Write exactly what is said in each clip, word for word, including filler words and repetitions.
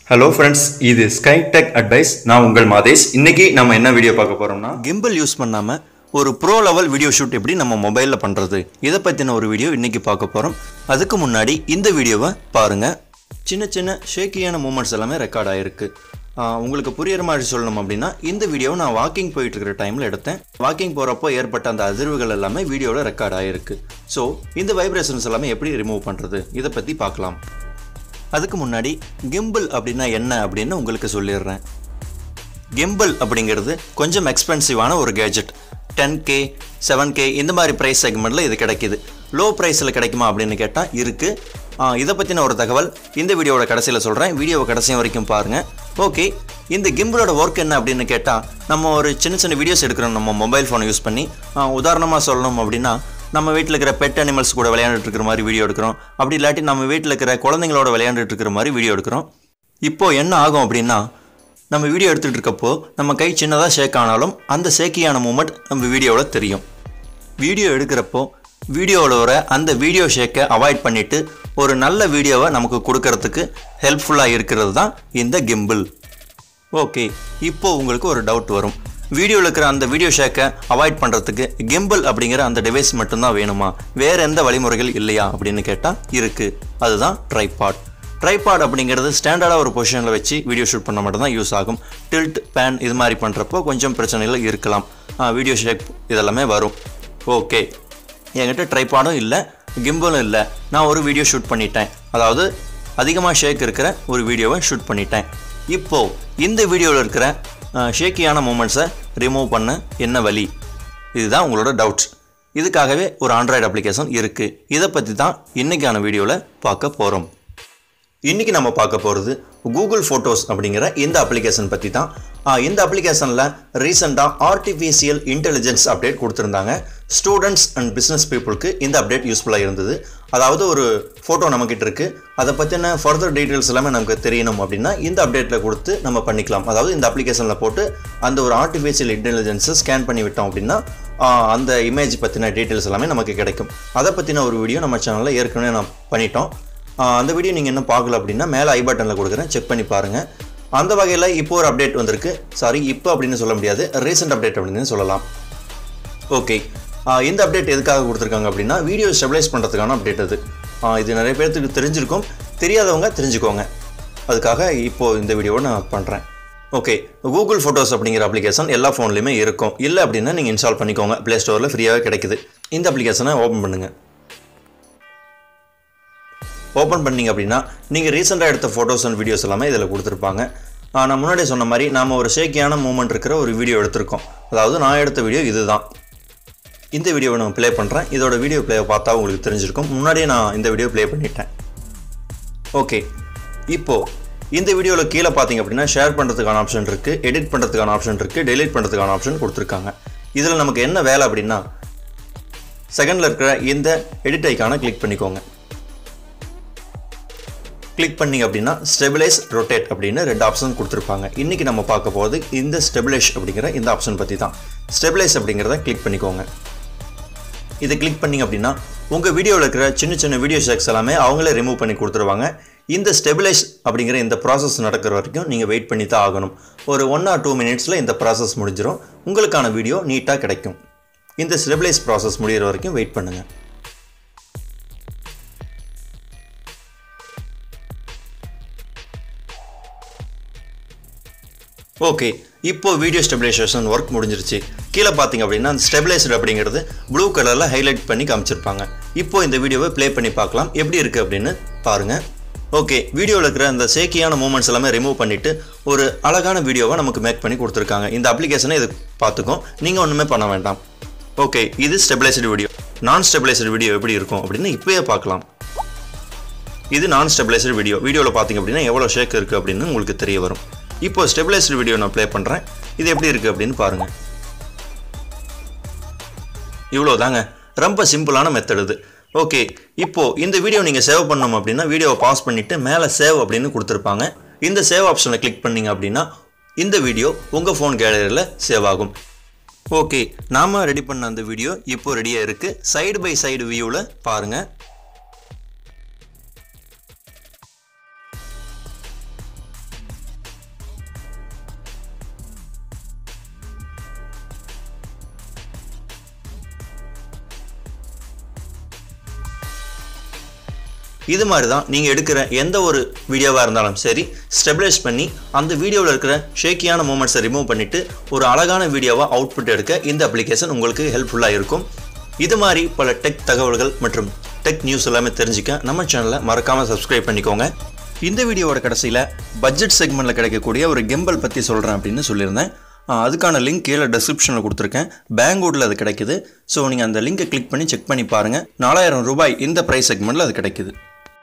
Hello friends, இது Sky Tech Advice. நான் உங்கள் மாதேஷ். இன்னைக்கு நம்ம என்ன வீடியோ பார்க்க போறோம்னா gimbal யூஸ் பண்ணாம ஒரு ப்ரோ லெவல் வீடியோ ஷூட் எப்படி நம்ம மொபைல்ல பண்றது இத பத்தின ஒரு வீடியோ இன்னைக்கு பார்க்க போறோம். அதுக்கு முன்னாடி இந்த வீடியோவை பாருங்க. சின்ன சின்ன ஷேக்கியான மூமெண்ட்ஸ் எல்லாமே ரெக்கார்ட் ஆயிருக்கு. உங்களுக்கு புரியற மாதிரி சொல்லணும் அப்படினா இந்த வீடியோவை நான் வாக்கிங் போயிட்டு இருக்கிற டைம்ல எடுத்தேன். வாக்கிங் போறப்போ ஏற்பட்ட அந்த அதிர்வுகள் எல்லாமே வீடியோல ரெக்கார்ட் ஆயிருக்கு. சோ இந்த வைப்ரேஷன்ஸ் எல்லாமே எப்படி ரிமூவ் பண்றது இத பத்தி பார்க்கலாம். அதுக்கு முன்னாடி gimbal அப்படினா என்ன அப்படினு உங்களுக்கு சொல்லிறேன். gimbal அப்படிங்கிறது கொஞ்சம் எக்ஸ்பென்சிவான ஒரு gadget. ten K, seven K இந்த மாதிரி பிரைஸ் செக்மெண்ட்ல இது கிடைக்குது. லோ பிரைஸ்ல கிடைக்குமா அப்படினு கேட்டா இருக்கு. இத பத்தின ஒரு தகவல் இந்த வீடியோவோட கடைசில சொல்றேன். வீடியோவை கடைசி வரைக்கும் பாருங்க. ஓகே, இந்த gimbal-ஓட வர்க் என்ன அப்படினு கேட்டா நம்ம ஒரு சின்ன சின்ன வீடியோஸ் எடுக்கறோம் நம்ம மொபைல் ஃபோனை யூஸ் பண்ணி. உதாரணமா சொல்லணும் அப்படினா நம்ம வீட்ல இருக்கிற பெட் அனிமல்ஸ் கூட விளையாடிட்டு இருக்கிற மாதிரி வீடியோ எடுக்கிறோம். அப்படி இல்லாட்டி நம்ம வீட்ல இருக்கிற குழந்தைகளோட விளையாடிட்டு இருக்கிற மாதிரி வீடியோ எடுக்கிறோம். இப்போ என்ன ஆகும் அப்படினா நம்ம வீடியோ எடுத்துட்டு இருக்கப்போ நம்ம கை சின்னதா ஷேக் ஆனாலும் அந்த ஷேக்கியான மூமெண்ட் நம்ம வீடியோல தெரியும். வீடியோ எடுக்கிறப்போ வீடியோல வர அந்த வீடியோ ஷேக்கை அவாய்ட் பண்ணிட்டு ஒரு நல்ல வீடியோவை நமக்கு கொடுக்கிறதுக்கு ஹெல்ப்ஃபுல்லா இருக்கிறது தான் இந்த gimbal. ஓகே, இப்போ உங்களுக்கு ஒரு டவுட் வரும். வீடியோல இருக்கிற அந்த வீடியோ ஷேக்கை அவாய்ட் பண்றதுக்கு gimbal அப்படிங்கிற அந்த டிவைஸ் மட்டும் தான் வேணுமா, வேற எந்த வழிமுறைகள் இல்லையா அப்படின்னு கேட்டா இருக்கு. அதுதான் ட்ரைபாட். ட்ரைபாட் அப்படிங்கிறது ஸ்டாண்டர்டா ஒரு பொசிஷன்ல வச்சு வீடியோ ஷூட் பண்ண மட்டும் தான் யூஸ் ஆகும். டில்ட் பேன் இது மாதிரி பண்றப்போ கொஞ்சம் பிரச்சனைகள் இருக்கலாம். வீடியோ ஷேக் இதெல்லாமே வரும். ஓகே, என்கிட்ட ட்ரைபாடும் இல்லை கிம்பலும் இல்லை. நான் ஒரு வீடியோ ஷூட் பண்ணிட்டேன். அதாவது அதிகமாக ஷேக் இருக்கிற ஒரு வீடியோவை ஷூட் பண்ணிட்டேன். இப்போ இந்த வீடியோவில் இருக்கிற ஷேக்கியான மூமெண்ட்ஸை ரிமூவ் பண்ண என்ன வழி, இதுதான் உங்களோட டவுட்ஸ். இதுக்காகவே ஒரு ஆண்ட்ராய்டு அப்ளிகேஷன் இருக்குது. இதை பற்றி தான் இன்றைக்கான வீடியோவில் பார்க்க போகிறோம். இன்றைக்கி நம்ம பார்க்க போகிறது கூகுள் ஃபோட்டோஸ் அப்படிங்கிற இந்த அப்ளிகேஷன் பற்றி தான். இந்த அப்ளிகேஷனில் ரீசெண்டாக ஆர்டிஃபிஷியல் இன்டெலிஜென்ஸ் அப்டேட் கொடுத்துருந்தாங்க. ஸ்டூடெண்ட்ஸ் அண்ட் பிஸ்னஸ் பீப்புளுக்கு இந்த அப்டேட் யூஸ்ஃபுல்லாக இருந்தது. அதாவது ஒரு ஃபோட்டோ நம்மக்கிட்ட இருக்குது, அதை பற்றின ஃபர்தர் டீட்டெயில்ஸ் எல்லாமே நமக்கு தெரியணும் அப்படின்னா இந்த அப்டேட்டில் கொடுத்து நம்ம பண்ணிக்கலாம். அதாவது இந்த அப்ளிகேஷனில் போட்டு அந்த ஒரு ஆர்டிஃபிஷியல் இன்டெலிஜென்ஸை ஸ்கேன் பண்ணி விட்டோம் அப்படின்னா அந்த இமேஜ் பற்றின டீட்டெயில்ஸ் எல்லாமே நமக்கு கிடைக்கும். அதை பற்றின ஒரு வீடியோ நம்ம சேனலில் ஏற்கனவே நான் பண்ணிட்டோம். அந்த வீடியோ நீங்கள் இன்னும் பார்க்கல அப்படின்னா மேலே ஐ பட்டனில் கொடுக்குறேன், செக் பண்ணி பாருங்கள். அந்த வகையில் இப்போ ஒரு அப்டேட் வந்திருக்கு. சாரி, இப்போ அப்படின்னு சொல்ல முடியாது, ரீசெண்ட் அப்டேட் அப்படின்னு சொல்லலாம். ஓகே, இந்த அப்டேட் எதுக்காக கொடுத்துருக்காங்க அப்படின்னா வீடியோ ஸ்டெபிலைஸ் பண்ணுறதுக்கான அப்டேட் அது. இது நிறைய பேருக்கு தெரிஞ்சிருக்கும், தெரியாதவங்க தெரிஞ்சுக்கோங்க. அதுக்காக இப்போது இந்த வீடியோவை நான் பண்ணுறேன். ஓகே, கூகுள் ஃபோட்டோஸ் அப்படிங்கிற அப்ளிகேஷன் எல்லா ஃபோன்லேயுமே இருக்கும். இல்லை அப்படின்னா நீங்கள் இன்ஸ்டால் பண்ணிக்கோங்க, ப்ளே ஸ்டோரில் ஃப்ரீயாகவே கிடைக்குது. இந்த அப்ளிகேஷனை ஓப்பன் பண்ணுங்கள். ஓப்பன் பண்ணிங்க அப்படின்னா நீங்கள் ரீசெண்டாக எடுத்த ஃபோட்டோஸ் அண்ட் வீடியோஸ் எல்லாமே இதில் கொடுத்துருப்பாங்க. நான் முன்னாடி சொன்ன மாதிரி நாம் ஒரு ஷேக்கியான மூமெண்ட் இருக்கிற ஒரு வீடியோ எடுத்திருக்கோம். அதாவது நான் எடுத்த வீடியோ இது தான். இந்த வீடியோவை நான் ப்ளே பண்ணுறேன். இதோட வீடியோ ப்ளே பார்த்தா உங்களுக்கு தெரிஞ்சிருக்கும். முன்னாடியே நான் இந்த வீடியோ ப்ளே பண்ணிட்டேன். ஓகே, இப்போது இந்த வீடியோவில் கீழே பார்த்தீங்க அப்படின்னா ஷேர் பண்ணுறதுக்கான ஆப்ஷன் இருக்குது, எடிட் பண்ணுறதுக்கான ஆப்ஷன் இருக்குது, டெலிட் பண்ணுறதுக்கான ஆப்ஷன் கொடுத்துருக்காங்க. இதில் நமக்கு என்ன வேலை அப்படின்னா செகண்டில் இருக்கிற இந்த எடிட் ஐக்கானை கிளிக் பண்ணிக்கோங்க. கிளிக் பண்ணிங்க அப்படின்னா ஸ்டெபிலைஸ், ரொட்டேட் அப்படின்னு ரெண்டு ஆப்ஷன் கொடுத்துருப்பாங்க. இன்றைக்கி நம்ம பார்க்க போகிறது இந்த ஸ்டெபிலைஸ் அப்படிங்கிற இந்த ஆப்ஷன் பற்றி தான். ஸ்டெபிலைஸ் அப்படிங்கிறத கிளிக் பண்ணிக்கோங்க. இதை கிளிக் பண்ணிங்க அப்படின்னா உங்கள் வீடியோவில் இருக்கிற சின்ன சின்ன வீடியோ ஷேக்ஸ் எல்லாமே அவங்களே ரிமூவ் பண்ணி கொடுத்துருவாங்க. இந்த ஸ்டெபிலைஸ் அப்படிங்கிற இந்த ப்ராசஸ் நடக்கிற வரைக்கும் நீங்கள் வெயிட் பண்ணி தான் ஆகணும். ஒரு ஒன் ஆர் டூ மினிட்ஸில் இந்த ப்ராசஸ் முடிஞ்சிடும். உங்களுக்கான வீடியோ நீட்டாக கிடைக்கும். இந்த ஸ்டெபிலைஸ் ப்ராசஸ் முடிகிற வரைக்கும் வெயிட் பண்ணுங்கள். ஓகே, இப்போ வீடியோ ஸ்டெபிலைசேஷன் ஒர்க் முடிஞ்சிருச்சு. கீழே பார்த்தீங்க அப்படின்னா அந்த ஸ்டெபிலைசர் அப்படிங்கிறது ப்ளூ கலரில் ஹைலைட் பண்ணி காமிச்சிருப்பாங்க. இப்போ இந்த வீடியோவை ப்ளே பண்ணி பார்க்கலாம் எப்படி இருக்குது அப்படின்னு பாருங்கள். ஓகே, வீடியோவில் இருக்கிற அந்த ஷேக்கியான மூமெண்ட்ஸ் எல்லாமே ரிமூவ் பண்ணிவிட்டு ஒரு அழகான வீடியோவை நமக்கு மேக் பண்ணி கொடுத்துருக்காங்க. இந்த அப்ளிகேஷனை இது பார்த்துக்கும், நீங்கள் ஒன்றுமே பண்ண வேண்டாம். ஓகே, இது ஸ்டெபிலைஸ்டு வீடியோ. நான் ஸ்டெபிலைஸ்டு வீடியோ எப்படி இருக்கும் அப்படின்னு இப்போயே பார்க்கலாம். இது நான் ஸ்டெபிலைஸ்டு வீடியோ. வீடியோவில் பார்த்தீங்க அப்படின்னா எவ்வளோ ஷேக் இருக்குது அப்படின்னு உங்களுக்கு தெரிய வரும். இப்போ ஸ்டெபிலைஸ்டு வீடியோ நான் ப்ளே பண்ணுறேன். இது எப்படி இருக்குது அப்படின்னு பாருங்கள். இவ்வளோ தாங்க, ரொம்ப சிம்பிளான மெத்தட் இது. ஓகே, இப்போது இந்த வீடியோ நீங்கள் சேவ் பண்ணணும் அப்படின்னா வீடியோவை பாஸ் பண்ணிவிட்டு மேலே சேவ் அப்படின்னு கொடுத்துருப்பாங்க. இந்த சேவ் ஆப்ஷனை கிளிக் பண்ணிங்க அப்படின்னா இந்த வீடியோ உங்கள் ஃபோன் கேலரியில் சேவ் ஆகும். ஓகே, நாம் ரெடி பண்ண அந்த வீடியோ இப்போ ரெடியாக இருக்குது. சைடு பை சைடு வியூவில் பாருங்கள். இது மாதிரி தான் நீங்கள் எடுக்கிற எந்த ஒரு வீடியோவாக இருந்தாலும் சரி ஸ்டெபிலைஸ் பண்ணி அந்த வீடியோவில் இருக்கிற ஷேக்கியான மூமெண்ட்ஸை ரிமூவ் பண்ணிவிட்டு ஒரு அழகான வீடியோவாக அவுட்புட் எடுக்க இந்த அப்ளிகேஷன் உங்களுக்கு ஹெல்ப்ஃபுல்லாக இருக்கும். இது மாதிரி பல டெக் தகவல்கள் மற்றும் டெக் நியூஸ் எல்லாமே தெரிஞ்சுக்க நம்ம சேனலை மறக்காமல் சப்ஸ்கிரைப் பண்ணிக்கோங்க. இந்த வீடியோவோட கடைசியில் பட்ஜெட் செக்மெண்ட்டில் கிடைக்கக்கூடிய ஒரு கிம்பல் பற்றி சொல்கிறேன் அப்படின்னு சொல்லியிருந்தேன். அதுக்கான லிங்க் கீழே டிஸ்கிரிப்ஷனில் கொடுத்துருக்கேன். பேங்கூட்டில் அது கிடைக்குது. ஸோ நீங்கள் அந்த லிங்கை கிளிக் பண்ணி செக் பண்ணி பாருங்கள். நாலாயிரம் ரூபாய் இந்த ப்ரைஸ் செக்மெண்ட்டில் அது கிடைக்குது.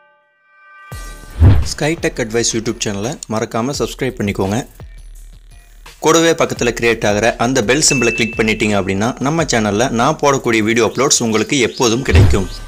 ஸ்கை டெக் அட்வைஸ் யூடியூப் சேனலை மறக்காமல் சப்ஸ்கிரைப் பண்ணிக்கோங்க. கூடவே பக்கத்தில் கிரியேட் ஆகிற அந்த பெல் சிம்பிளை கிளிக் பண்ணிட்டீங்க அப்படின்னா நம்ம சேனலில் நான் போடக்கூடிய வீடியோ அப்லோட்ஸ் உங்களுக்கு எப்போதும் கிடைக்கும்.